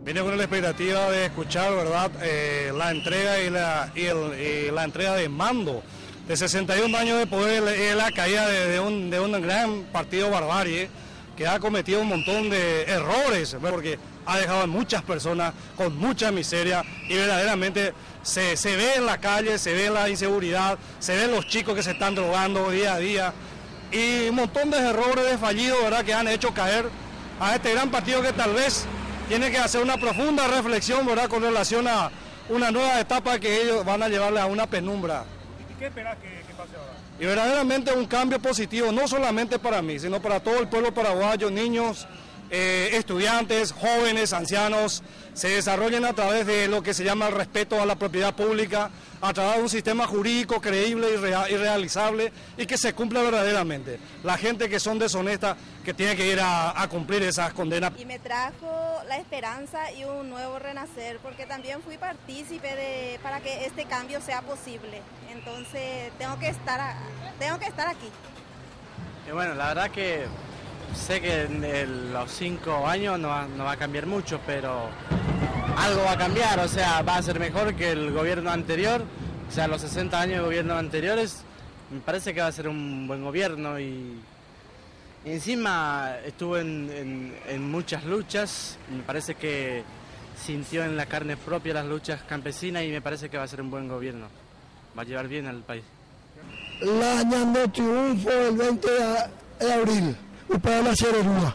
Vine con la expectativa de escuchar, ¿verdad?, la entrega y la entrega de mando de 61 años de poder, la caída de un gran partido barbarie que ha cometido un montón de errores, porque ha dejado a muchas personas con mucha miseria y verdaderamente se ve en la calle, se ve la inseguridad, se ven los chicos que se están drogando día a día y un montón de errores, de fallidos, ¿verdad?, que han hecho caer a este gran partido que tal vez tiene que hacer una profunda reflexión, ¿verdad?, con relación a una nueva etapa que ellos van a llevarle a una penumbra. ¿Y qué esperas que pase ahora? Y verdaderamente un cambio positivo, no solamente para mí, sino para todo el pueblo paraguayo, niños, estudiantes, jóvenes, ancianos, se desarrollen a través de lo que se llama el respeto a la propiedad pública, a través de un sistema jurídico creíble y realizable y que se cumpla verdaderamente. La gente que son deshonestas, que tiene que ir a cumplir esas condenas. Y me trajo la esperanza y un nuevo renacer, porque también fui partícipe para que este cambio sea posible. Entonces tengo que estar aquí. Y bueno, la verdad que sé que en los 5 años no va a cambiar mucho, pero algo va a cambiar, o sea, va a ser mejor que el gobierno anterior, o sea, los 60 años de gobiernos anteriores, me parece que va a ser un buen gobierno y encima estuvo en muchas luchas, me parece que sintió en la carne propia las luchas campesinas y me parece que va a ser un buen gobierno, va a llevar bien al país. La Ñandó triunfo el 20 de abril. Para la Cererúa.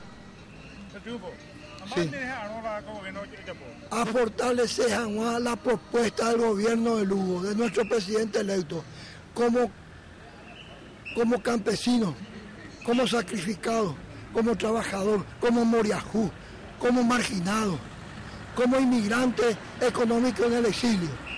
Sí. A fortalecer la propuesta del gobierno de Lugo, de nuestro presidente electo, como campesino, como sacrificado, como trabajador, como moriajú, como marginado, como inmigrante económico en el exilio.